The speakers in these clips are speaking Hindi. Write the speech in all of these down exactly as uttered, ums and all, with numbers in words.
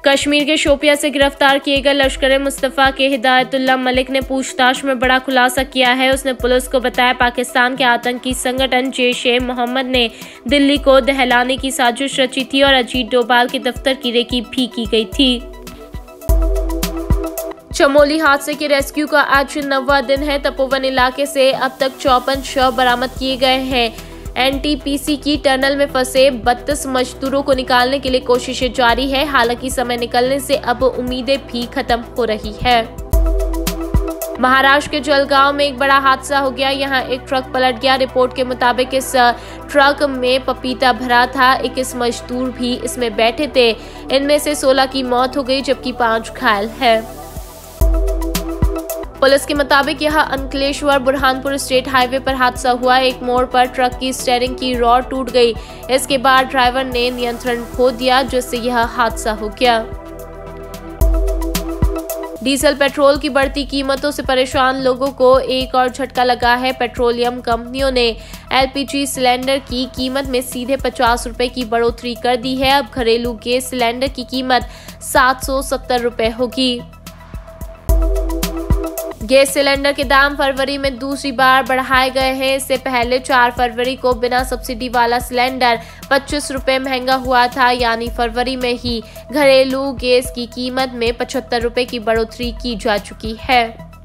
कश्मीर के शोपिया से गिरफ्तार किए गए लश्कर-ए-मुस्तफ़ा के हिदायतुल्लाह मलिक ने पूछताछ में बड़ा खुलासा किया है। उसने पुलिस को बताया पाकिस्तान के आतंकी संगठन जैश-ए-मोहम्मद ने दिल्ली को दहलाने की साजिश रची थी और अजीत डोभाल के दफ्तर की रेकी भी की गई थी। चमोली हादसे के रेस्क्यू का आज नौवां दिन है। तपोवन इलाके से अब तक चौपन शव बरामद किए गए हैं। एन टी पी सी की टनल में फंसे बत्तीस मजदूरों को निकालने के लिए कोशिशें जारी है। हालांकि समय निकलने से अब उम्मीदें भी खत्म हो रही है। महाराष्ट्र के जलगांव में एक बड़ा हादसा हो गया। यहां एक ट्रक पलट गया। रिपोर्ट के मुताबिक इस ट्रक में पपीता भरा था। इक्कीस मजदूर भी इसमें बैठे थे। इनमें से सोलह की मौत हो गई जबकि पांच घायल है। पुलिस के मुताबिक यह अंकलेश्वर बुरहानपुर स्टेट हाईवे पर हादसा हुआ। एक मोड़ पर ट्रक की स्टीयरिंग की रॉड टूट गई। इसके बाद ड्राइवर ने नियंत्रण खो दिया जिससे यह हादसा हो गया। डीजल पेट्रोल की बढ़ती कीमतों से परेशान लोगों को एक और झटका लगा है। पेट्रोलियम कंपनियों ने एल पी जी सिलेंडर की कीमत में सीधे पचास रुपए की बढ़ोतरी कर दी है। अब घरेलू गैस सिलेंडर की कीमत सात सौ सत्तर रुपए होगी। गैस सिलेंडर के दाम फरवरी में दूसरी बार बढ़ाए गए हैं। इससे पहले चार फरवरी को बिना सब्सिडी वाला सिलेंडर पच्चीस रुपए महंगा हुआ था। यानी फरवरी में ही घरेलू गैस की कीमत में पचहत्तर रुपए की बढ़ोतरी की जा चुकी है।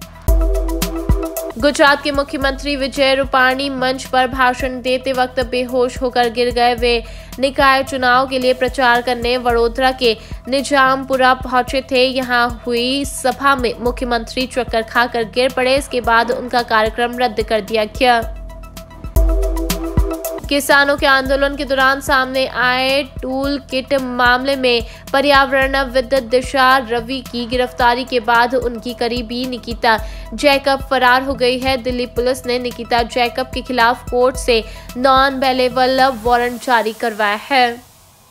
गुजरात के मुख्यमंत्री विजय रूपाणी मंच पर भाषण देते वक्त बेहोश होकर गिर गए। वे निकाय चुनाव के लिए प्रचार करने वडोदरा के निजामपुरा पहुंचे थे। यहां हुई सभा में मुख्यमंत्री चक्कर खाकर गिर पड़े। इसके बाद उनका कार्यक्रम रद्द कर दिया गया। किसानों के आंदोलन के दौरान सामने आए टूल किट मामले में पर्यावरणविद दिशा रवि की गिरफ्तारी के बाद उनकी करीबी निकिता जैकब फरार हो गई है। दिल्ली पुलिस ने निकिता जैकब के खिलाफ कोर्ट से नॉन बेलेबल वारंट जारी करवाया है।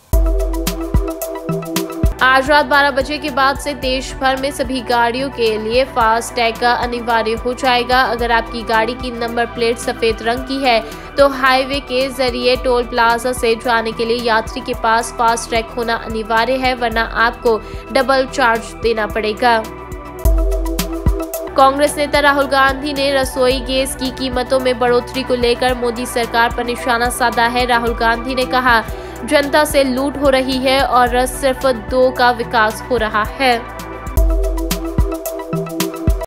आज रात बारह बजे के बाद से देश भर में सभी गाड़ियों के लिए फास्ट टैग अनिवार्य हो जाएगा। अगर आपकी गाड़ी की नंबर प्लेट सफेद रंग की है तो हाईवे के जरिए टोल प्लाजा से जाने के लिए यात्री के पास फास्ट टैग होना अनिवार्य है, वरना आपको डबल चार्ज देना पड़ेगा। कांग्रेस नेता राहुल गांधी ने रसोई गैस की कीमतों में बढ़ोतरी को लेकर मोदी सरकार पर निशाना साधा है। राहुल गांधी ने कहा जनता से लूट हो रही है और सिर्फ दो का विकास हो रहा है।